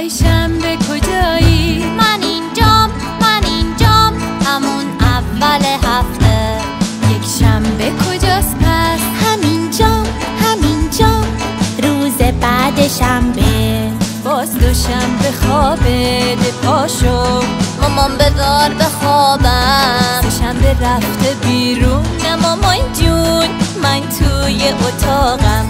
آهای شنبه کجایی؟ من اینجام همون اول هفته. یک شنبه کجاست پس؟ همینجام روز بعد شنبه. باز دوشنبه خوابه ده پاشو، مامان بذار بخوابم. سه‌شنبه رفته بیرون، نه مامان جون من توی اتاقم.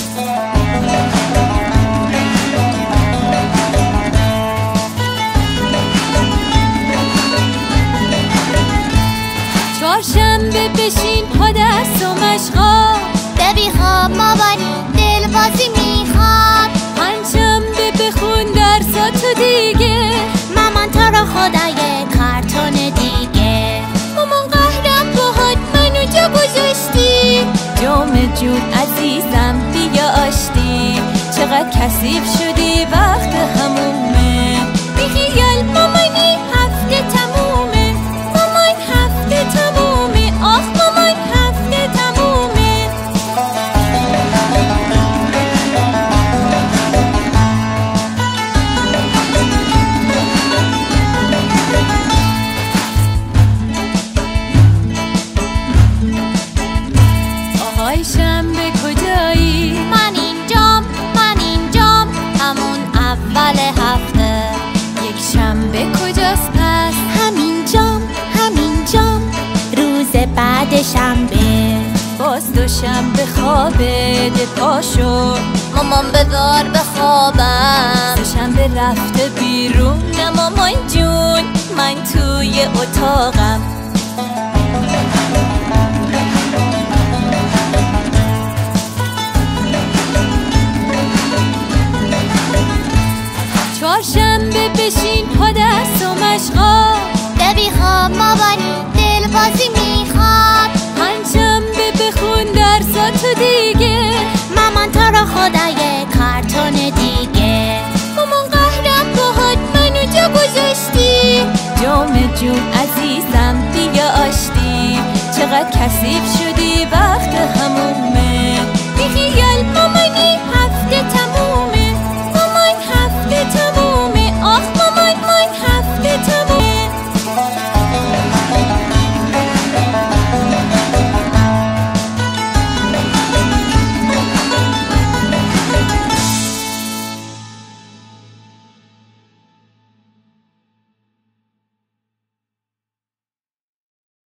چهارشنبه بشین پا دست و مشقا، ببی خواب مامانی دل بازی میخواد. پنجشنبه بخون درساتو دیگه، مامان تو رو خدای کارتون دیگه. مامان قهرم باهات منو جا گذاشتی. جمعه جون عزیزم بیا آشتی، چقدر کثیف شدی وقت همومه. بیخیال مامانی هفته تمومه. مامان هفته تمومه. آخ مامان هفته تمومه. آهای شنبه کجایی؟ من اینجام همون اول هفته. یک شنبه کجاست پس؟ همینجام روز بعد شنبه. باز دوشنبه خوابه ده پاشو، مامان بذار بخوابم. سه‌شنبه رفته بیرون، نه مامان جون من توی اتاقم. چهارشنبه بشین پا دست و مشقا، ببی خواب مامانی دل بازی میخواد. پنجشنبه بخون درساتو دیگه، مامان تو رو خدای کارتون دیگه. مامان قهرم باهات منو جا گذاشتی. جمعه جون